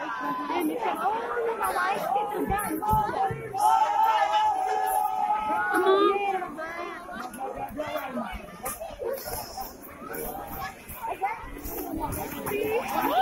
And he said, oh, you know, I get them done. Come on.